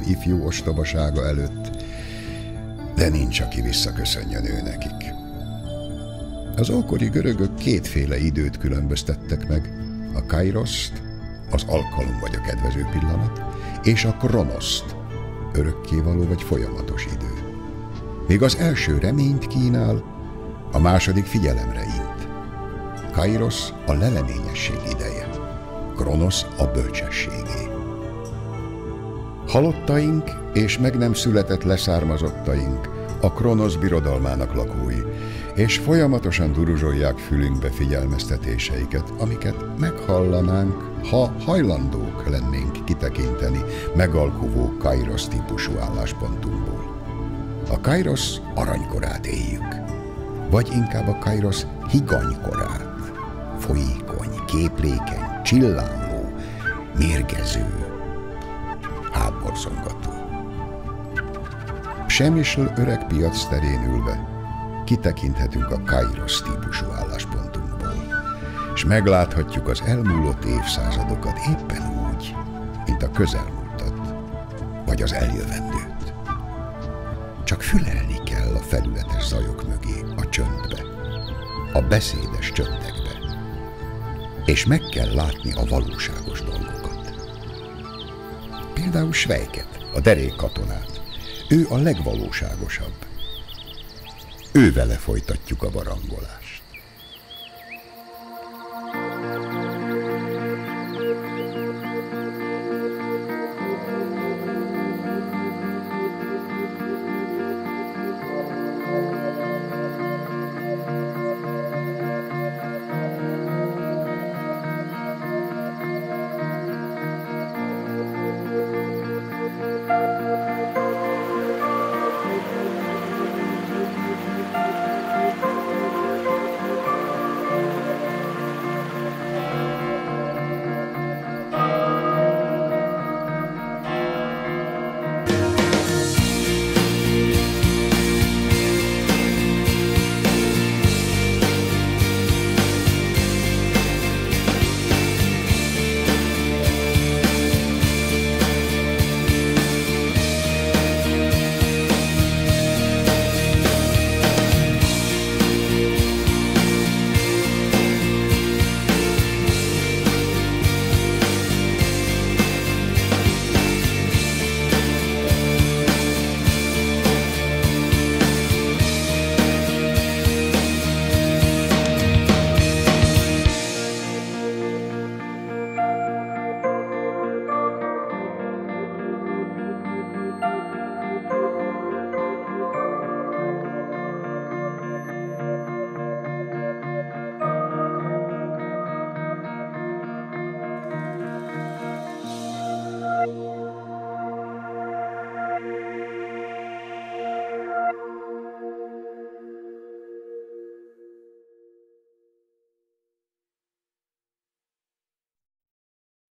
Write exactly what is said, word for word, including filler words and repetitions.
ifjú ostobasága előtt, de nincs, aki visszaköszönjön ő nekik. Az ókori görögök kétféle időt különböztettek meg, a kairoszt, az alkalom vagy a kedvező pillanat, és a kronoszt, örökkévaló vagy folyamatos idő. Még az első reményt kínál, a második figyelemre int. Kairosz a leleményesség ideje, kronosz a bölcsességé. Halottaink és meg nem született leszármazottaink a kronosz birodalmának lakói, és folyamatosan duruzsolják fülünkbe figyelmeztetéseiket, amiket meghallanánk, ha hajlandók lennénk kitekinteni megalkuvó kairosz típusú álláspontunkból. A kairosz aranykorát éljük, vagy inkább a kairosz higanykorát, folyékony, képlékeny, csillánló, mérgező, hátborzongató. Semmisl öreg piac terén ülve kitekinthetünk a kairosz típusú álláspontunkból, és megláthatjuk az elmúlott évszázadokat éppen úgy, mint a közelmúltat, vagy az eljövendőt. Csak fülelni kell a felületes zajok mögé, a csöndbe, a beszédes csöndekbe, és meg kell látni a valóságos dolgokat. Például Svejket, a derék katonát, ő a legvalóságosabb. Ővele folytatjuk a barangolást.